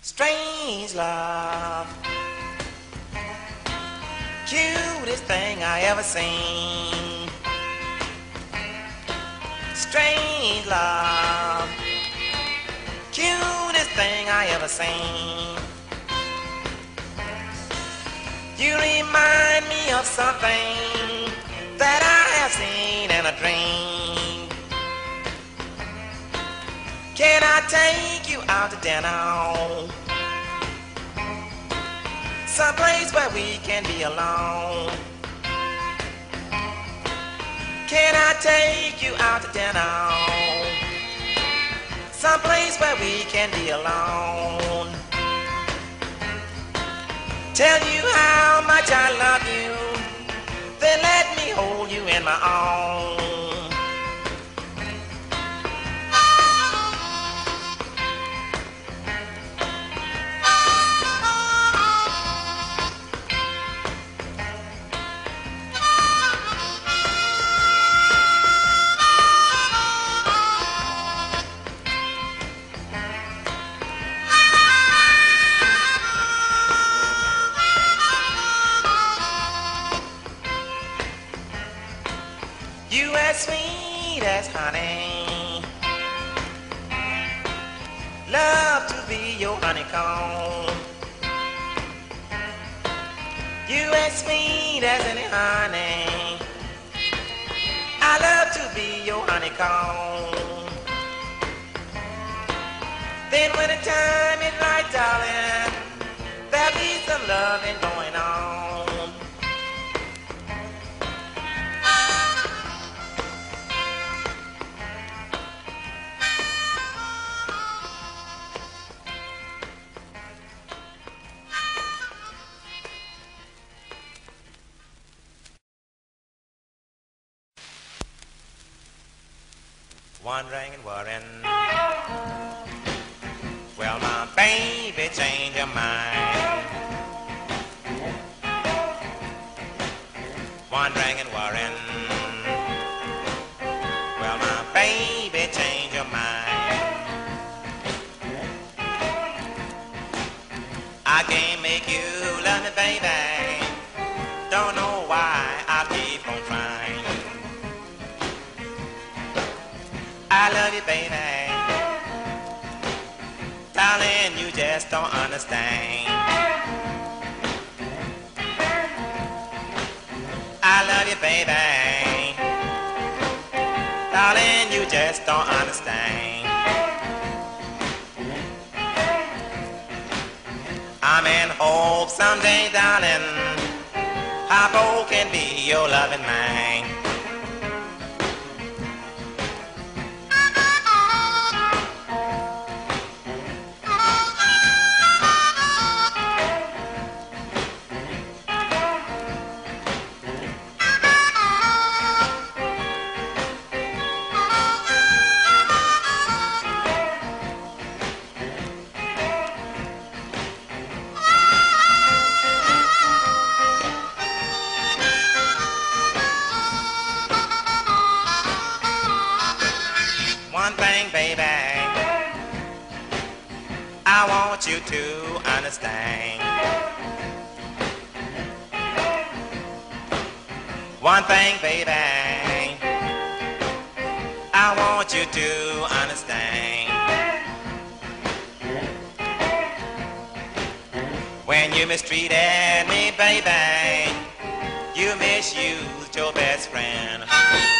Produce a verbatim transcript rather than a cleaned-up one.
Strange love, cutest thing I ever seen. Strange love, cutest thing I ever seen. You remind me of something that I have seen in a dream. Can I take you out to dinner? Someplace where we can be alone. Can I take you out to dinner? Someplace where we can be alone. Tell you how much I love you, then let me hold you in my arms. You as sweet as honey, love to be your honeycomb. You as sweet as any honey, I love to be your honeycomb. Then when the time is right, darling, there'll be some loving going on. Wondering and worrying, well, my baby changed her mind. Wondering and worrying, well, my baby changed her mind. I can't make you love me, baby. Don't know why I keep on trying. I love you, baby. Darling, you just don't understand. I love you, baby. Darling, you just don't understand. I'm in hope someday, darling, I both can be your loving man. One thing, baby, I want you to understand. One thing, baby, I want you to understand. When you mistreated me, baby, you misused your best friend.